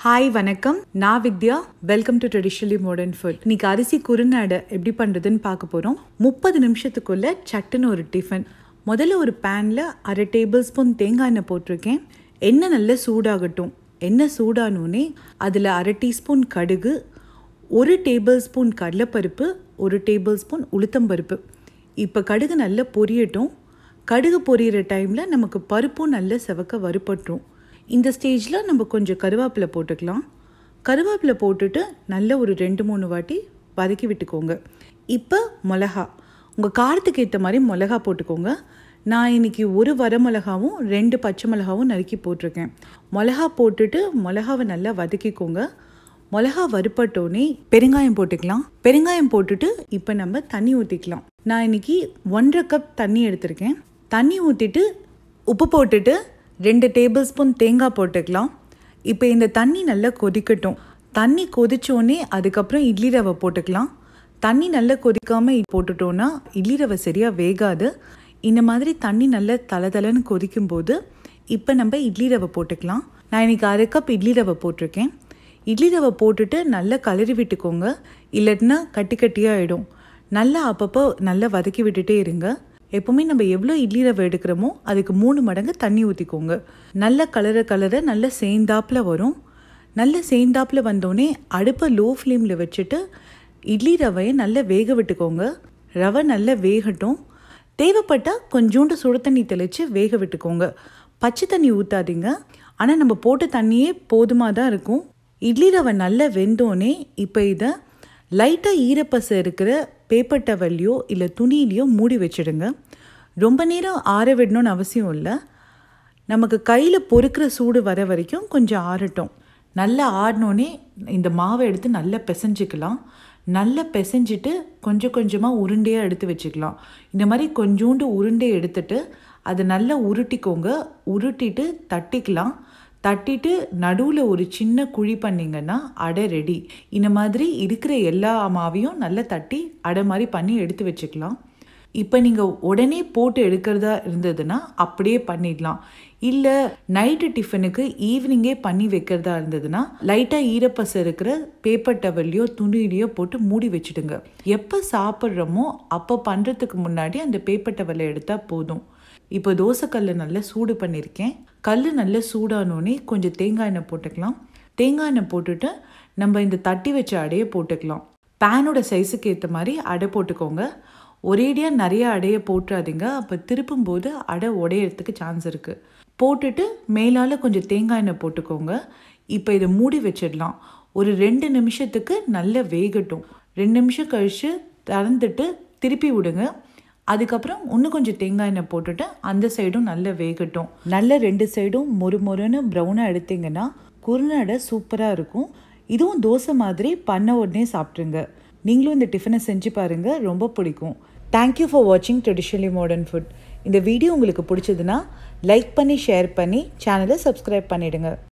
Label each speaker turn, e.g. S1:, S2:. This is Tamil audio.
S1: ஹாய் வணக்கம், நான் Vidya. Welcome to traditionally modern food. இன்னைக்கு அரிசி குருணை அடை எப்படி பண்ணுறதுன்னு பார்க்க போகிறோம். 30 நிமிஷத்துக்குள்ளே சட்டுன்னு ஒரு டிஃபன். முதல்ல ஒரு பேனில் 1/2 டேபிள் ஸ்பூன் தேங்காய் எண்ணெய் போட்டிருக்கேன். எண்ணெய் நல்லா சூடாகட்டும். எண்ணெய் சூடானோடனே அதில் 1/2 டீஸ்பூன் கடுகு, 1 டேபிள் ஸ்பூன் கடலைப்பருப்பு, 1 டேபிள் ஸ்பூன் உளுத்தம்பருப்பு. இப்போ கடுகு நல்லா பொரியட்டும். கடுகு பொரியிற டைமில் நமக்கு பருப்பும் நல்லா செவக்க வறுபட்டுரும். இந்த ஸ்டேஜில் நம்ம கொஞ்சம் கருவேப்பிலை போட்டுக்கலாம். கருவேப்பிலை போட்டுட்டு நல்ல ஒரு 2-3 வாட்டி வதக்கி விட்டுக்கோங்க. இப்போ மிளகா, உங்கள் காரத்துக்கு ஏற்ற மாதிரி மிளகா போட்டுக்கோங்க. நான் இன்றைக்கி 1 வரமிளகாவும் 2 பச்சை மிளகாவும் நறுக்கி போட்டிருக்கேன். மிளகா போட்டுட்டு மிளகாவை நல்லா வதக்கிக்கோங்க. மிளகா வறுப்பட்டோடனே பெருங்காயம் போட்டுக்கலாம். பெருங்காயம் போட்டுட்டு இப்போ நம்ம தண்ணி ஊற்றிக்கலாம். நான் இன்றைக்கி 1.5 கப் தண்ணி எடுத்திருக்கேன். தண்ணி ஊற்றிட்டு உப்பு போட்டுட்டு 2 டேபிள் ஸ்பூன் தேங்காய் போட்டுக்கலாம். இப்போ இந்த தண்ணி நல்லா கொதிக்கட்டும். தண்ணி கொதிச்சோடனே அதுக்கப்புறம் இட்லி ரவை போட்டுக்கலாம். தண்ணி நல்லா கொதிக்காமல் போட்டுட்டோன்னா இட்லி ரவை சரியாக வேகாது. இந்த மாதிரி தண்ணி நல்லா தளன்னு கொதிக்கும்போது இப்போ நம்ம இட்லி ரவை போட்டுக்கலாம். நான் இன்றைக்கி 1/2 கப் இட்லி ரவை போட்டிருக்கேன். இட்லி ரவை போட்டுட்டு நல்லா கலரி விட்டுக்கோங்க, இல்லைன்னா கட்டி கட்டியாக ஆகிடும். நல்லா அப்பப்போ நல்லா வதக்கி விட்டுட்டே இருங்க. எப்போவுமே நம்ம எவ்வளோ இட்லி ரவை எடுக்கிறோமோ அதுக்கு 3 மடங்கு தண்ணி ஊற்றிக்கோங்க. நல்ல கலரை நல்லா சேர்ந்தாப்பில் வரும். நல்ல சேர்ந்தாப்பில் வந்தோடனே அடுப்பை லோ ஃப்ளேமில் வச்சுட்டு இட்லி ரவையை நல்லா வேக விட்டுக்கோங்க. ரவை நல்லா வேகட்டும். தேவைப்பட்டால் கொஞ்சோண்டு சுடு தண்ணி தெளித்து வேக விட்டுக்கோங்க. பச்சை தண்ணி ஊற்றாதீங்க. ஆனால் நம்ம போட்ட தண்ணியே போதுமாக தான் இருக்கும். இட்லி ரவை நல்லா வெந்தோடனே இப்போ இதை லைட்டாக ஈரப்பசை இருக்கிற பேப்பர் டவல்லையோ இல்லை துணியிலையோ மூடி வச்சுடுங்க. ரொம்ப நேரம் ஆற விடணும்னு அவசியம் இல்லை. நமக்கு கையில் பொறுக்கிற சூடு வர வரைக்கும் கொஞ்சம் ஆறட்டும். நல்லா ஆறினோடனே இந்த மாவை எடுத்து நல்லா பிசைஞ்சிக்கலாம். நல்லா பிசைஞ்சிட்டு கொஞ்சம் கொஞ்சமாக உருண்டையாக எடுத்து வச்சுக்கலாம். இந்த மாதிரி கொஞ்சோண்டு உருண்டை எடுத்துட்டு அதை நல்லா உருட்டிக்கோங்க. உருட்டிட்டு தட்டிக்கலாம். தட்டிட்டு நடுவில் ஒரு சின்ன குழி பண்ணிங்கன்னா அடை ரெடி. இந்த மாதிரி இருக்கிற எல்லா மாவையும் நல்லா தட்டி அடை மாதிரி பண்ணி எடுத்து வச்சுக்கலாம். இப்போ நீங்கள் உடனே போட்டு எடுக்கிறதா இருந்ததுன்னா அப்படியே பண்ணிடலாம். இல்லை நைட்டு டிஃபனுக்கு ஈவினிங்கே பண்ணி வைக்கிறதா இருந்ததுன்னா லைட்டாக ஈரப்பசை இருக்கிற பேப்பர் டவல்லையோ துணியிலையோ போட்டு மூடி வச்சுடுங்க. எப்போ சாப்பிட்றோமோ அப்போ பண்ணுறதுக்கு முன்னாடி அந்த பேப்பர் டவலை எடுத்தால் போதும். இப்போ தோசைக்கல்லை நல்லா சூடு பண்ணியிருக்கேன். கல் நல்லா சூடானோடனே கொஞ்சம் தேங்காய் எண்ணெய் போட்டுக்கலாம். தேங்காய் எண்ணெய் போட்டுட்டு நம்ம இந்த தட்டி வச்ச அடையை போட்டுக்கலாம். பேனோட சைஸுக்கு ஏற்ற மாதிரி அடை போட்டுக்கோங்க. ஒரேடியாக நிறைய அடையை போட்டுறாதீங்க, அப்போ திருப்பும்போது அடை உடையிறதுக்கு சான்ஸ் இருக்குது. போட்டுட்டு மேலால் கொஞ்சம் தேங்காய் எண்ணெய் போட்டுக்கோங்க. இப்போ இதை மூடி வச்சிடலாம். ஒரு 2 நிமிஷத்துக்கு நல்லா வேகட்டும். 2 நிமிஷம் கழித்து திறந்துட்டு திருப்பி விடுங்க. அதுக்கப்புறம் இன்னும் கொஞ்சம் தேங்காய் எண்ணெய் போட்டுட்டு அந்த சைடும் நல்லா வேகட்டும். நல்ல 2 சைடும் மொறுன்னு ப்ரௌனாக எடுத்திங்கன்னா குருணை அடை சூப்பராக இருக்கும். இதுவும் தோசை மாதிரி பண்ண உடனே சாப்பிட்ருங்க. நீங்களும் இந்த டிஃபனை செஞ்சு பாருங்கள், ரொம்ப பிடிக்கும். தேங்க்யூ ஃபார் வாட்சிங் ட்ரெடிஷ்னலி மாடர்ன் ஃபுட். இந்த வீடியோ உங்களுக்கு பிடிச்சதுன்னா லைக் பண்ணி ஷேர் பண்ணி சேனலை சப்ஸ்கிரைப் பண்ணிவிடுங்க.